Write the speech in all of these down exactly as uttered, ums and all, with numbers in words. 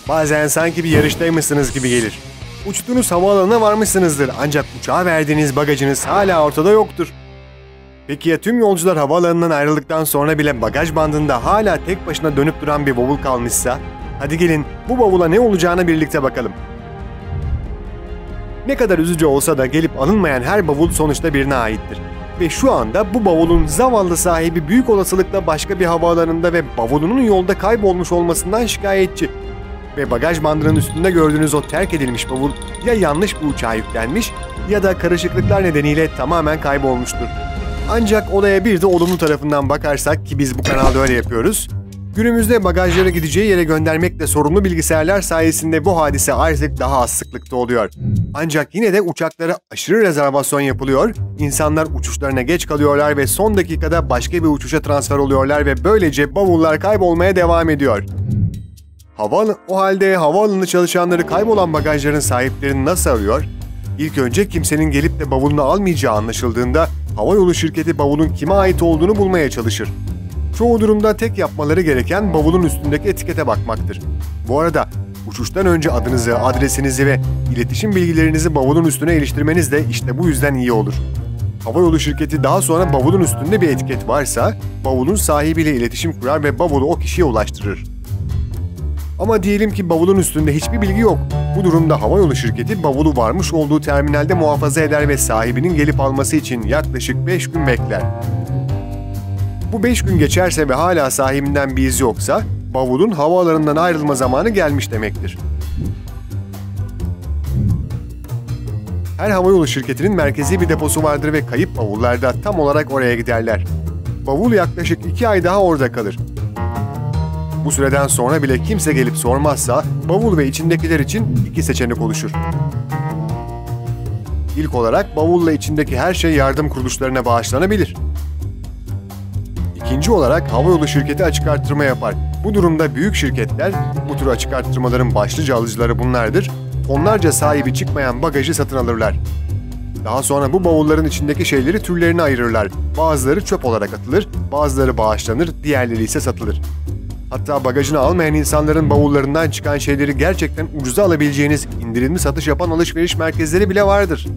Bazen sanki bir yarıştaymışsınız gibi gelir. Uçtuğunuz havaalanına varmışsınızdır ancak uçağa verdiğiniz bagajınız hala ortada yoktur. Peki ya tüm yolcular havaalanından ayrıldıktan sonra bile bagaj bandında hala tek başına dönüp duran bir bavul kalmışsa? Hadi gelin bu bavula ne olacağını birlikte bakalım. Ne kadar üzücü olsa da gelip alınmayan her bavul sonuçta birine aittir. Ve şu anda bu bavulun zavallı sahibi büyük olasılıkla başka bir havaalanında ve bavulunun yolda kaybolmuş olmasından şikayetçi. Ve bagaj bandının üstünde gördüğünüz o terk edilmiş bavul ya yanlış bir uçağa yüklenmiş ya da karışıklıklar nedeniyle tamamen kaybolmuştur. Ancak olaya bir de olumlu tarafından bakarsak ki biz bu kanalda öyle yapıyoruz. Günümüzde bagajları gideceği yere göndermekle sorumlu bilgisayarlar sayesinde bu hadise artık daha az sıklıkta oluyor. Ancak yine de uçaklara aşırı rezervasyon yapılıyor, insanlar uçuşlarına geç kalıyorlar ve son dakikada başka bir uçuşa transfer oluyorlar ve böylece bavullar kaybolmaya devam ediyor. Havaalanı, o halde havaalanı çalışanları kaybolan bagajların sahiplerini nasıl arıyor? İlk önce kimsenin gelip de bavulunu almayacağı anlaşıldığında havayolu şirketi bavulun kime ait olduğunu bulmaya çalışır. Çoğu durumda tek yapmaları gereken bavulun üstündeki etikete bakmaktır. Bu arada uçuştan önce adınızı, adresinizi ve iletişim bilgilerinizi bavulun üstüne iliştirmeniz de işte bu yüzden iyi olur. Havayolu şirketi daha sonra bavulun üstünde bir etiket varsa bavulun sahibiyle iletişim kurar ve bavulu o kişiye ulaştırır. Ama diyelim ki bavulun üstünde hiçbir bilgi yok. Bu durumda havayolu şirketi bavulu varmış olduğu terminalde muhafaza eder ve sahibinin gelip alması için yaklaşık beş gün bekler. Bu beş gün geçerse ve hala sahibinden bir iz yoksa, bavulun havaalanından ayrılma zamanı gelmiş demektir. Her havayolu şirketinin merkezi bir deposu vardır ve kayıp bavullar da tam olarak oraya giderler. Bavul yaklaşık iki ay daha orada kalır. Bu süreden sonra bile kimse gelip sormazsa, bavul ve içindekiler için iki seçenek oluşur. İlk olarak bavulla içindeki her şey yardım kuruluşlarına bağışlanabilir. İkinci olarak havayolu şirketi açık arttırma yapar. Bu durumda büyük şirketler, bu tür açık arttırmaların başlıca alıcıları bunlardır, tonlarca sahibi çıkmayan bagajı satın alırlar. Daha sonra bu bavulların içindeki şeyleri türlerine ayırırlar. Bazıları çöp olarak atılır, bazıları bağışlanır, diğerleri ise satılır. Hatta bagajını almayan insanların bavullarından çıkan şeyleri gerçekten ucuza alabileceğiniz indirimli satış yapan alışveriş merkezleri bile vardır.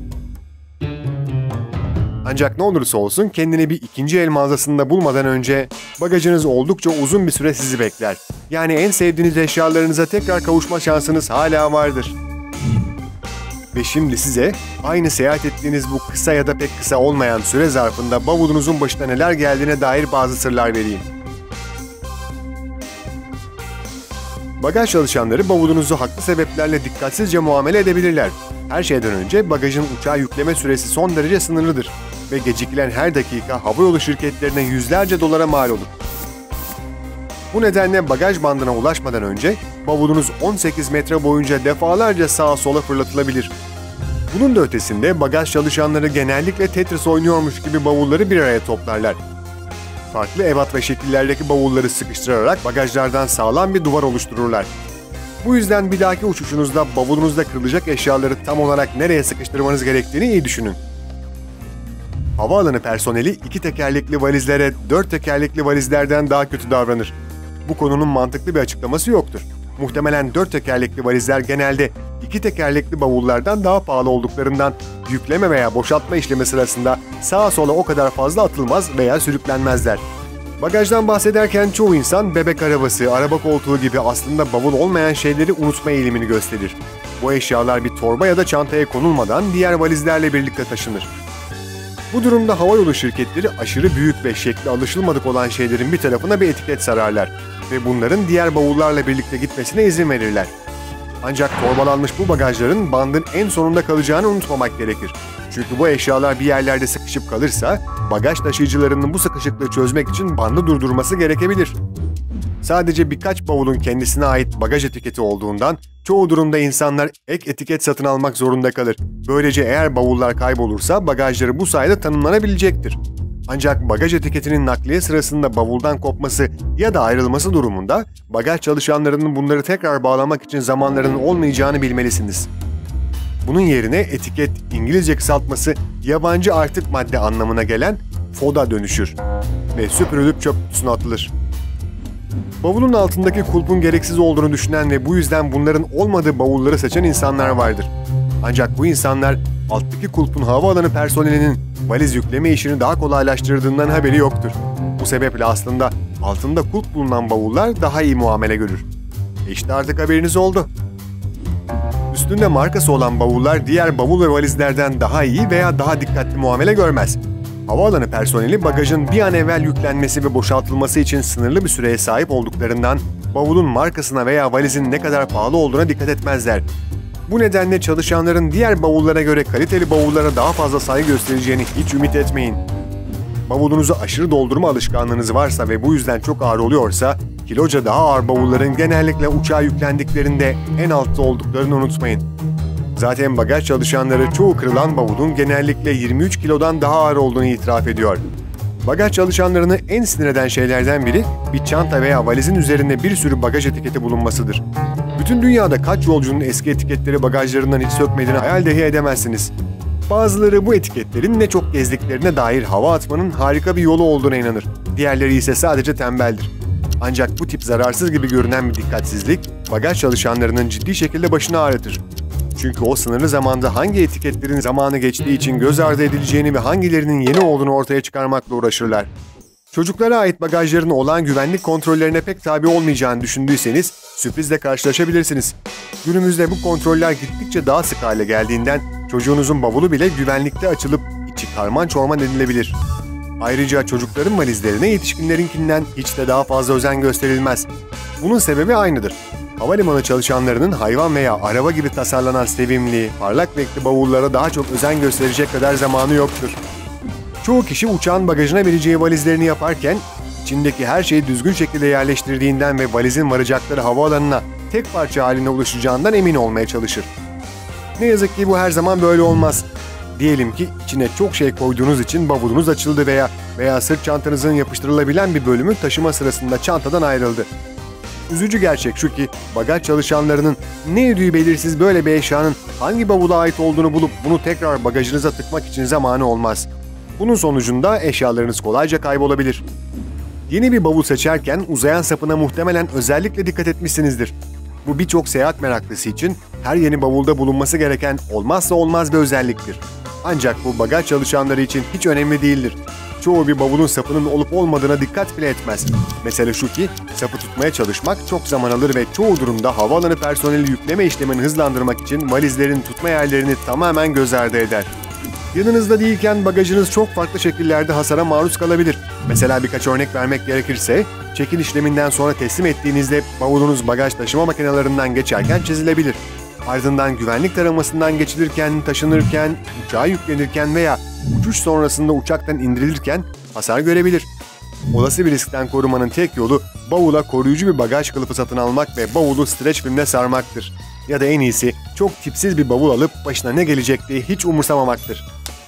Ancak ne olursa olsun kendini bir ikinci el mağazasında bulmadan önce bagajınız oldukça uzun bir süre sizi bekler. Yani en sevdiğiniz eşyalarınıza tekrar kavuşma şansınız hala vardır. Ve şimdi size aynı seyahat ettiğiniz bu kısa ya da pek kısa olmayan süre zarfında bavulunuzun başına neler geldiğine dair bazı sırlar vereyim. Bagaj çalışanları bavulunuzu haklı sebeplerle dikkatsizce muamele edebilirler. Her şeyden önce bagajın uçağa yükleme süresi son derece sınırlıdır ve gecikilen her dakika havayolu şirketlerine yüzlerce dolara mal olur. Bu nedenle bagaj bandına ulaşmadan önce bavulunuz on sekiz metre boyunca defalarca sağa sola fırlatılabilir. Bunun da ötesinde bagaj çalışanları genellikle Tetris oynuyormuş gibi bavulları bir araya toplarlar. Farklı ebat ve şekillerdeki bavulları sıkıştırarak bagajlardan sağlam bir duvar oluştururlar. Bu yüzden bir dahaki uçuşunuzda bavulunuzda kırılacak eşyaları tam olarak nereye sıkıştırmanız gerektiğini iyi düşünün. Havaalanı personeli iki tekerlekli valizlere dört tekerlekli valizlerden daha kötü davranır. Bu konunun mantıklı bir açıklaması yoktur. Muhtemelen dört tekerlekli valizler genelde iki tekerlekli bavullardan daha pahalı olduklarından yükleme veya boşaltma işlemi sırasında sağa sola o kadar fazla atılmaz veya sürüklenmezler. Bagajdan bahsederken çoğu insan bebek arabası, araba koltuğu gibi aslında bavul olmayan şeyleri unutma eğilimini gösterir. Bu eşyalar bir torba ya da çantaya konulmadan diğer valizlerle birlikte taşınır. Bu durumda havayolu şirketleri aşırı büyük ve şekli alışılmadık olan şeylerin bir tarafına bir etiket sararlar ve bunların diğer bavullarla birlikte gitmesine izin verirler. Ancak torbalanmış bu bagajların bandın en sonunda kalacağını unutmamak gerekir. Çünkü bu eşyalar bir yerlerde sıkışıp kalırsa, bagaj taşıyıcılarının bu sıkışıklığı çözmek için bandı durdurması gerekebilir. Sadece birkaç bavulun kendisine ait bagaj etiketi olduğundan, çoğu durumda insanlar ek etiket satın almak zorunda kalır. Böylece eğer bavullar kaybolursa bagajları bu sayede tanımlanabilecektir. Ancak bagaj etiketinin nakliye sırasında bavuldan kopması ya da ayrılması durumunda, bagaj çalışanlarının bunları tekrar bağlamak için zamanlarının olmayacağını bilmelisiniz. Bunun yerine etiket, İngilizce kısaltması yabancı artık madde anlamına gelen F O D''a dönüşür ve süpürülüp çöp kutusuna atılır. Bavulun altındaki kulpun gereksiz olduğunu düşünen ve bu yüzden bunların olmadığı bavulları seçen insanlar vardır. Ancak bu insanlar alttaki kulpun havaalanı personelinin valiz yükleme işini daha kolaylaştırdığından haberi yoktur. Bu sebeple aslında altında kulp bulunan bavullar daha iyi muamele görür. İşte artık haberiniz oldu. Üstünde markası olan bavullar diğer bavul ve valizlerden daha iyi veya daha dikkatli muamele görmez. Havaalanı personeli bagajın bir an evvel yüklenmesi ve boşaltılması için sınırlı bir süreye sahip olduklarından bavulun markasına veya valizin ne kadar pahalı olduğuna dikkat etmezler. Bu nedenle çalışanların diğer bavullara göre kaliteli bavullara daha fazla saygı göstereceğini hiç ümit etmeyin. Bavulunuzu aşırı doldurma alışkanlığınız varsa ve bu yüzden çok ağır oluyorsa, kiloca daha ağır bavulların genellikle uçağa yüklendiklerinde en altta olduklarını unutmayın. Zaten bagaj çalışanları çoğu kırılan bavulun genellikle yirmi üç kilodan daha ağır olduğunu itiraf ediyor. Bagaj çalışanlarını en sinir eden şeylerden biri bir çanta veya valizin üzerinde bir sürü bagaj etiketi bulunmasıdır. Bütün dünyada kaç yolcunun eski etiketleri bagajlarından hiç sökmediğini hayal dahi edemezsiniz. Bazıları bu etiketlerin ne çok gezdiklerine dair hava atmanın harika bir yolu olduğuna inanır. Diğerleri ise sadece tembeldir. Ancak bu tip zararsız gibi görünen bir dikkatsizlik, bagaj çalışanlarının ciddi şekilde başını ağrıtır. Çünkü o sınırlı zamanda hangi etiketlerin zamanı geçtiği için göz ardı edileceğini ve hangilerinin yeni olduğunu ortaya çıkarmakla uğraşırlar. Çocuklara ait bagajların olağan güvenlik kontrollerine pek tabi olmayacağını düşündüyseniz sürprizle karşılaşabilirsiniz. Günümüzde bu kontroller gittikçe daha sık hale geldiğinden çocuğunuzun bavulu bile güvenlikte açılıp içi karman çorman edilebilir. Ayrıca çocukların valizlerine yetişkinlerinkinden hiç de daha fazla özen gösterilmez. Bunun sebebi aynıdır. Havalimanı çalışanlarının hayvan veya araba gibi tasarlanan sevimli, parlak renkli bavullara daha çok özen gösterecek kadar zamanı yoktur. Çoğu kişi uçağın bagajına vereceği valizlerini yaparken, içindeki her şeyi düzgün şekilde yerleştirdiğinden ve valizin varacakları havaalanına tek parça haline ulaşacağından emin olmaya çalışır. Ne yazık ki bu her zaman böyle olmaz. Diyelim ki içine çok şey koyduğunuz için bavulunuz açıldı veya veya sırt çantanızın yapıştırılabilen bir bölümü taşıma sırasında çantadan ayrıldı. Üzücü gerçek şu ki bagaj çalışanlarının ne ödüğü belirsiz böyle bir eşyanın hangi bavula ait olduğunu bulup bunu tekrar bagajınıza tıkmak için zamanı olmaz. Bunun sonucunda eşyalarınız kolayca kaybolabilir. Yeni bir bavul seçerken uzayan sapına muhtemelen özellikle dikkat etmişsinizdir. Bu birçok seyahat meraklısı için her yeni bavulda bulunması gereken olmazsa olmaz bir özelliktir. Ancak bu bagaj çalışanları için hiç önemli değildir. Çoğu bir bavulun sapının olup olmadığına dikkat bile etmez. Mesele şu ki sapı tutmaya çalışmak çok zaman alır ve çoğu durumda havaalanı personeli yükleme işlemini hızlandırmak için valizlerin tutma yerlerini tamamen göz ardı eder. Yanınızda değilken bagajınız çok farklı şekillerde hasara maruz kalabilir. Mesela birkaç örnek vermek gerekirse, check-in işleminden sonra teslim ettiğinizde bavulunuz bagaj taşıma makinelerinden geçerken çizilebilir. Ardından güvenlik taramasından geçilirken, taşınırken, uçağa yüklenirken veya uçuş sonrasında uçaktan indirilirken hasar görebilir. Olası bir riskten korumanın tek yolu bavula koruyucu bir bagaj kılıfı satın almak ve bavulu streç filmle sarmaktır. Ya da en iyisi çok tipsiz bir bavul alıp başına ne gelecek diye hiç umursamamaktır.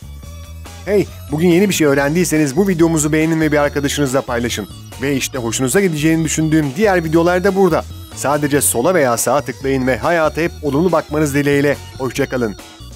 Hey, bugün yeni bir şey öğrendiyseniz bu videomuzu beğenin ve bir arkadaşınızla paylaşın. Ve işte hoşunuza gideceğini düşündüğüm diğer videolar da burada. Sadece sola veya sağa tıklayın ve hayata hep olumlu bakmanız dileğiyle. Hoşça kalın.